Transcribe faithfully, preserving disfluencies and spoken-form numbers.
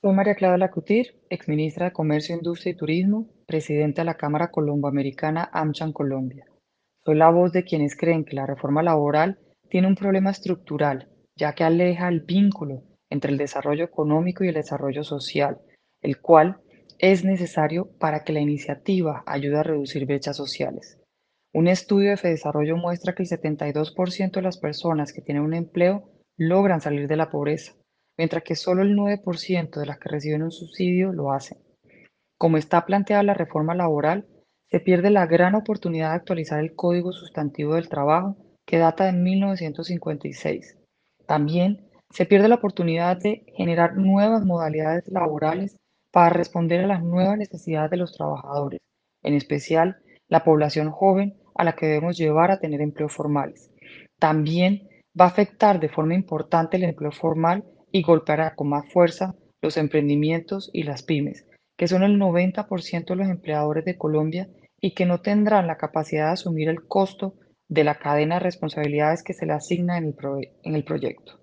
Soy María Clara Lacutir, exministra de Comercio, Industria y Turismo, presidenta de la Cámara Colomboamericana AmCham Colombia. Soy la voz de quienes creen que la reforma laboral tiene un problema estructural, ya que aleja el vínculo entre el desarrollo económico y el desarrollo social, el cual es necesario para que la iniciativa ayude a reducir brechas sociales. Un estudio de Fedesarrollo muestra que el setenta y dos por ciento de las personas que tienen un empleo logran salir de la pobreza, mientras que solo el nueve por ciento de las que reciben un subsidio lo hacen. Como está planteada la reforma laboral, se pierde la gran oportunidad de actualizar el Código Sustantivo del Trabajo, que data de mil novecientos cincuenta y seis. También se pierde la oportunidad de generar nuevas modalidades laborales para responder a las nuevas necesidades de los trabajadores, en especial la población joven a la que debemos llevar a tener empleos formales. También va a afectar de forma importante el empleo formal y golpeará con más fuerza los emprendimientos y las pymes, que son el noventa por ciento de los empleadores de Colombia y que no tendrán la capacidad de asumir el costo de la cadena de responsabilidades que se le asigna en el, proye- en el proyecto.